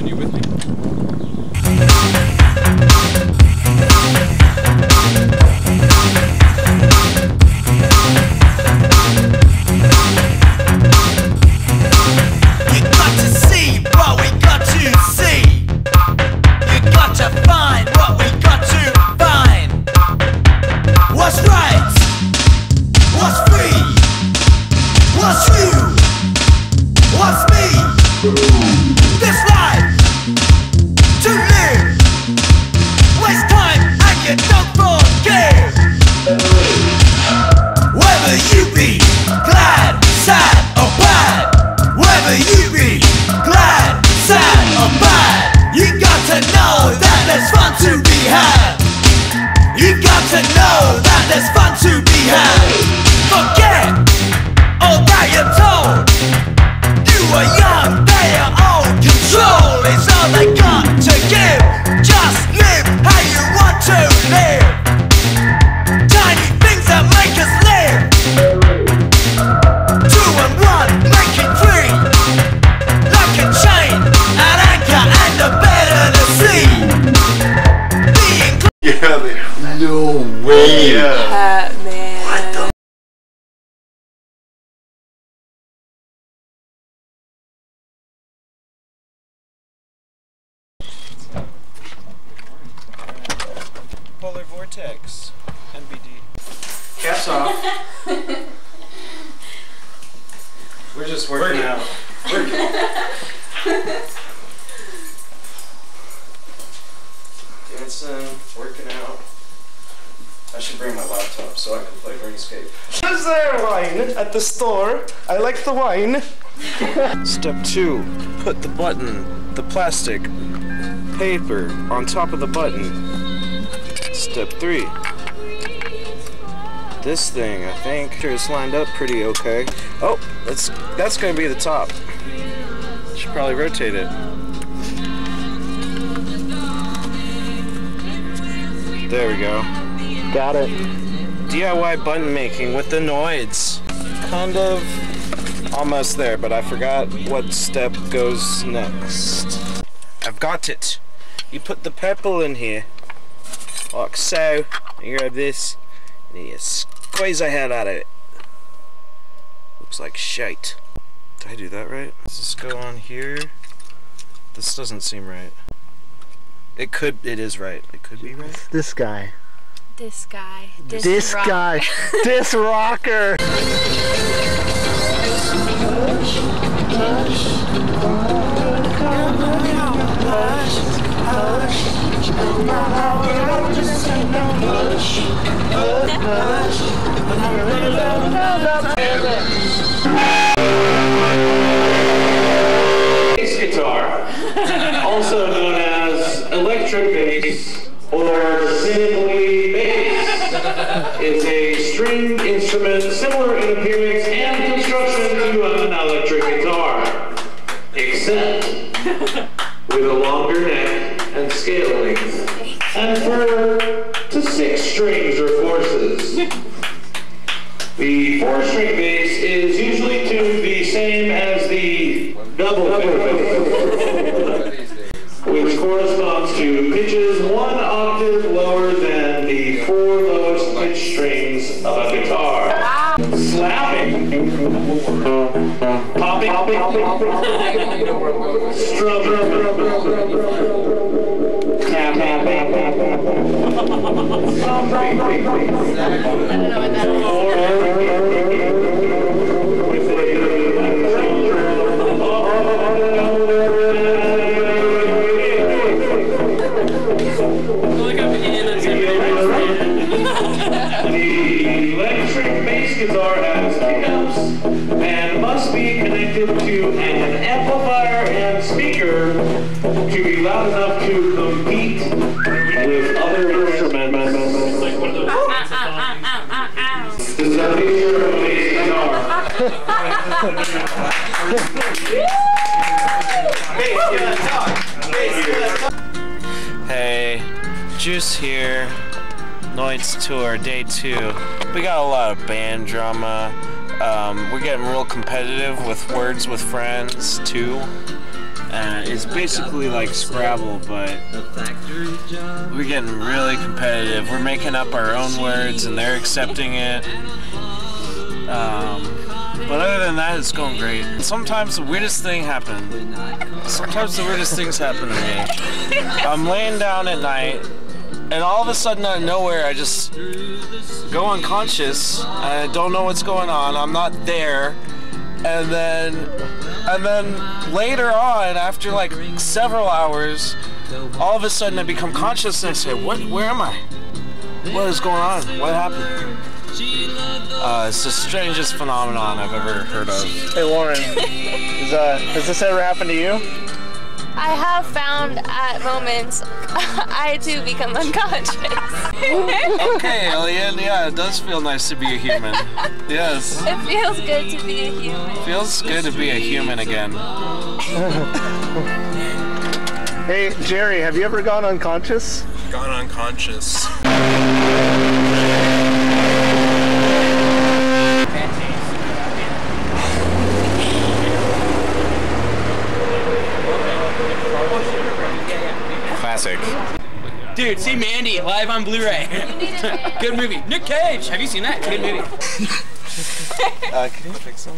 continue with me. No way! Yeah. Man. What the? Polar Vortex, NBD. Caps off. We're just working out. Dancing, working out. I should bring my laptop so I can play RuneScape. Is there wine at the store? I like the wine. Step 2. Put the button, the plastic paper on top of the button. Step 3. This thing, I think, is lined up pretty okay. Oh, that's gonna be the top. Should probably rotate it. There we go. Got it. DIY button making with the Noids. Kind of almost there, but I forgot what step goes next. I've got it. You put the purple in here, like so. You grab this, and you squeeze the hell out of it. Looks like shite. Did I do that right? Does this go on here? This doesn't seem right. It is right. It could be right. This guy. This guy. This guy. This rocker. Bass guitar, also known as electric bass or simply bass. It's a stringed instrument similar in appearance and construction to an electric guitar, except with a longer neck and scale length, and to 6 strings or forces. The 4-string bass is usually tuned the same as the double bass, which corresponds to pitches 1 octave lower than the 4 lowest pitch strings of a guitar. Wow. Slapping, popping, strumming, The electric bass guitar has pickups and must be connected to an amplifier and speaker to be loud enough to compete with other instruments. This is a picture of a bass guitar. Hey, Juice here. Noids tour, day 2. We got a lot of band drama. We're getting real competitive with Words with Friends too. It's basically like Scrabble, but we're getting really competitive. We're making up our own words and they're accepting it. But other than that, it's going great. Sometimes the weirdest thing happens. Sometimes the weirdest things happen to me. I'm laying down at night, and all of a sudden out of nowhere, I just go unconscious. I don't know what's going on. I'm not there. And then later on, after like several hours, all of a sudden I become conscious and I say, where am I? What is going on? What happened? It's the strangest phenomenon I've ever heard of. Hey Lauren, has this ever happened to you? I have found at moments I do become unconscious. Okay, Alien, yeah, it does feel nice to be a human. Yes. It feels good to be a human. It feels good to be a human again. Hey Jerry, have you ever gone unconscious? Gone unconscious. Classic. Dude, see Mandy live on Blu-ray. Good movie. Nick Cage. Have you seen that? Good movie. Can you fix them?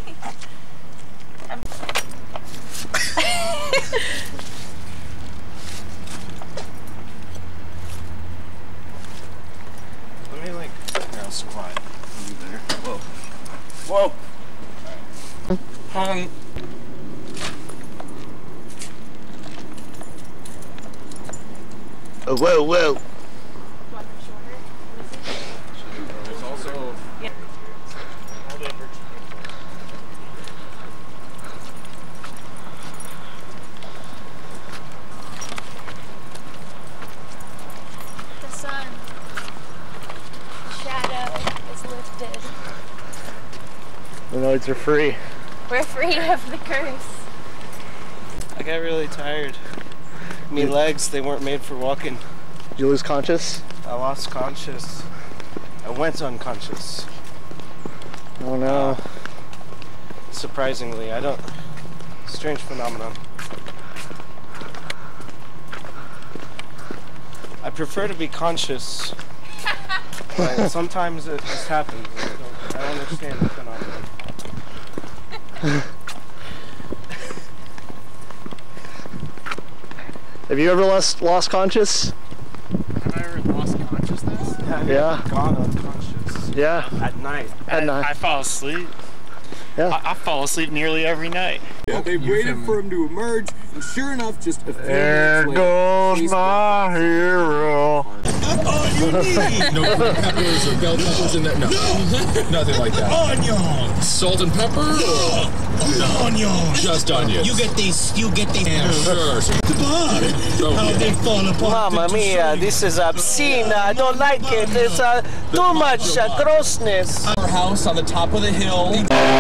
Let me like. Here, I'll squat. I'll be better. Whoa. Whoa. Whoa, whoa. There's also. The sun, the shadow is lifted. The Noids are free. We're free of the curse. I got really tired. Me legs, they weren't made for walking. Did you lose conscious? I lost conscious. I went unconscious. Oh no. Surprisingly, I don't. Strange phenomenon. I prefer to be conscious, but sometimes it just happens. I don't understand the phenomenon. Have you ever lost conscious? Have I ever lost consciousness? Have Yeah. you gone unconscious? Yeah. At night. At night. I fall asleep. Yeah. I fall asleep nearly every night. Yeah, they waited for him to emerge, and sure enough, just a few There minutes goes later, my hero. That's all you need! No peppers or bell peppers in there? No. Nothing like that. Onions! Salt and pepper? No! Onions! Just onions. You get these. Yeah, sure. How they fall apart. Mamma mia, this is obscene. I don't like it. It's too much grossness. Our house on the top of the hill.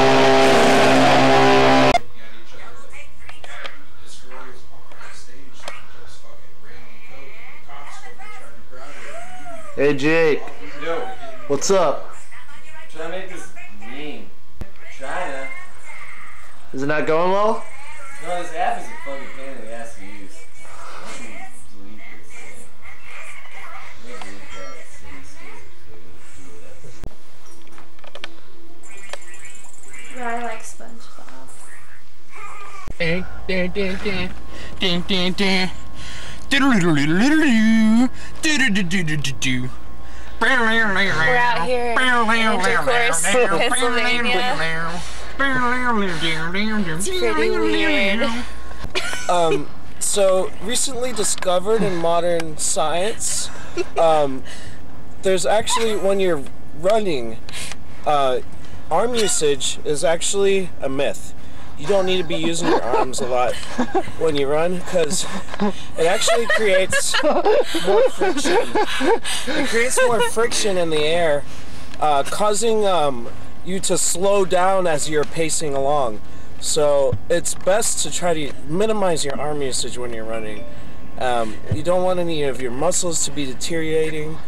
Hey Jake. Yo, What's up? should I make this meme? Trying Is it not going well? No, this app is a fucking pain in the ass to use. Delete this thing. Delete that cityscape. I like SpongeBob. We're out here in Intercourse, Pennsylvania. It's pretty weird. So recently discovered in modern science, there's actually, when you're running, arm usage is actually a myth. You don't need to be using your arms a lot when you run, because it actually creates more friction. It creates more friction in the air, causing you to slow down as you're pacing along. So it's best to try to minimize your arm usage when you're running. You don't want any of your muscles to be deteriorating.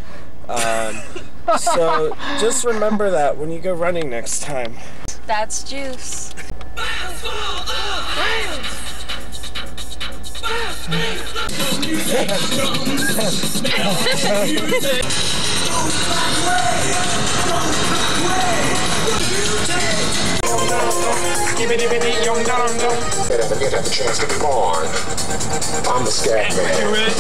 So just remember that when you go running next time. That's juice. Get the chance to be born. I'm the scat man.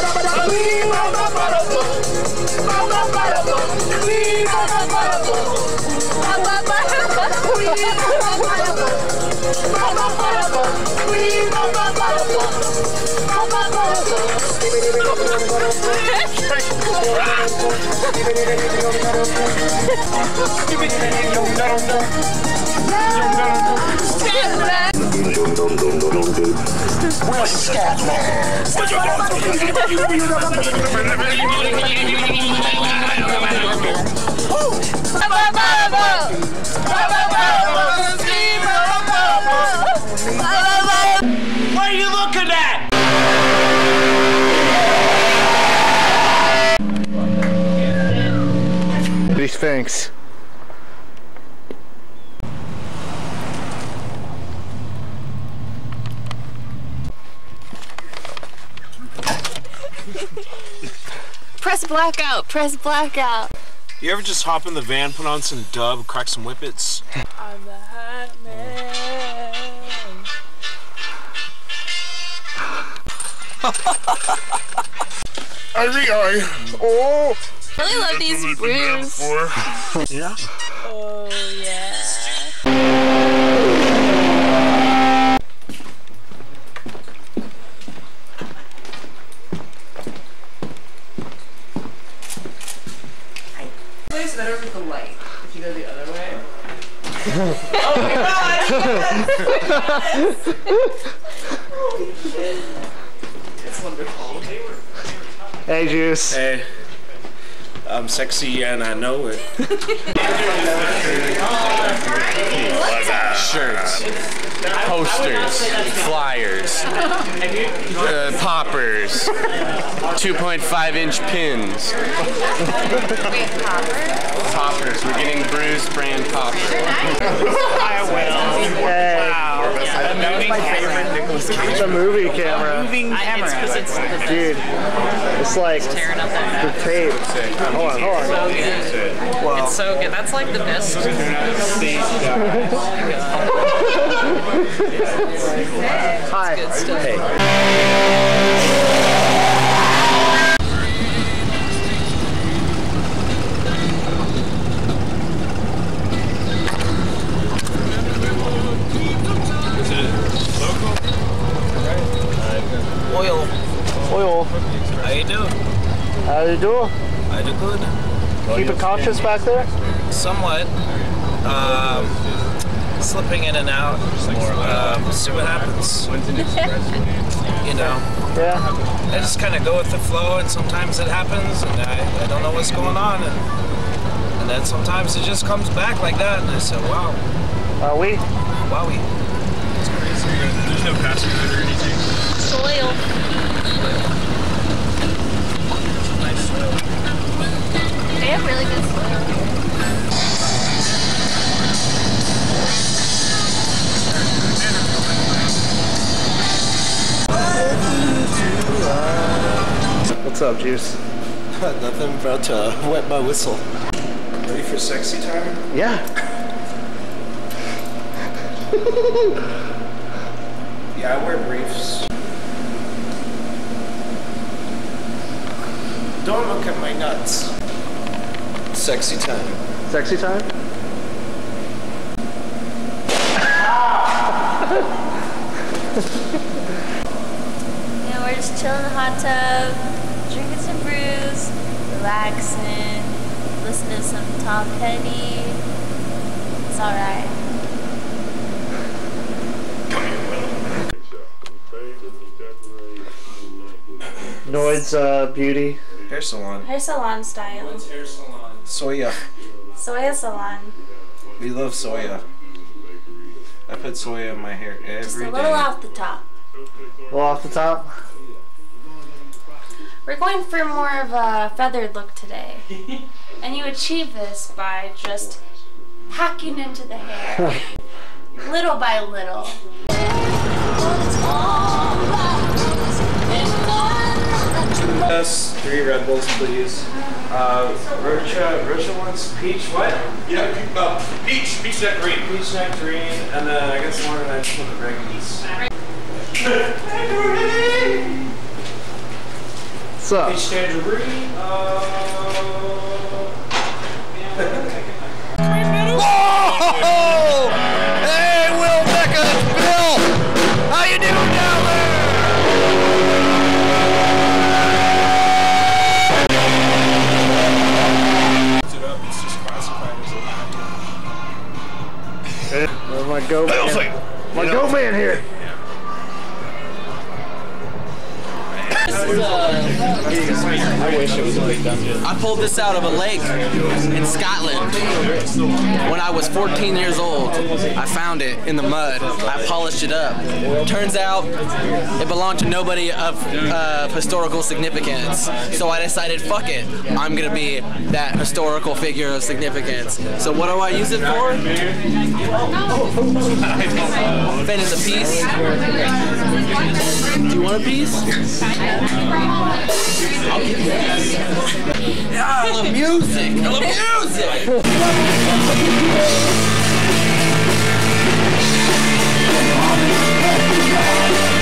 We're scat man. What are you looking at? These Sphinx. Press blackout, press blackout. You ever just hop in the van, put on some dub, crack some whippets? I'm the hot man. Oh! I really love these brews. Yeah? Oh, yeah. Place better with the light. If you go the other way. Oh my god! Yes! It's wonderful. Hey, Juice. Hey. I'm sexy and I know it. Shirts, posters, flyers, poppers, 2.5-inch pins. Wait, Poppers. We're getting Bruce brand poppers. I will. Wow. That was my favorite Nicolas Cage. It's a movie camera. Moving camera. Dude, it's like Tearing up that the tape. Hold on, hold on. So good. Wow. It's so good. That's like the best. Hi. Good stuff. Hey. Oil. Oil. How you doing? How you doing? I do good. Keep it conscious back there? Somewhat. Slipping in and out. See what happens. You know. Yeah. I just kind of go with the flow, and sometimes it happens, and I don't know what's going on, and then sometimes it just comes back like that, and I said, wow. Wowie. Wowie. It's crazy. There's no passenger or anything. Soil. Nice soil. They have really good soil. What's up, Juice? Nothing but wet my whistle. Ready for sexy time? Yeah. Yeah, I wear briefs. Don't look at my nuts. Sexy time. Sexy time? Yeah, we're just chilling in the hot tub, drinking some brews, relaxing, listening to some Tom Petty. It's alright. Noids Beauty. Hair salon. Hair salon style. Hair salon. Soya. Soya salon. We love soya. I put soya in my hair every day. Just a little off the top. A little off the top. We're going for more of a feathered look today. And you achieve this by just hacking into the hair. Little by little. 3 Red Bulls, please. Rocha wants peach what? Yeah, peach nectarine. Peach nectarine, and then I guess Lauren and I just put the regulars. What's up? Peach tangerine. Whoa! Hey, Will Becca, it's Bill! How you doing down there? It's just classified as a Where's my goat man? My goat man here. I wish it was a big dungeon. I pulled this out of a lake in Scotland when I was 14 years old. I found it in the mud. I polished it up. Turns out it belonged to nobody of historical significance. So I decided, fuck it, I'm gonna be that historical figure of significance. So what do I use it for? Finish a piece. Do you want a piece? Yeah, I love music! I love music!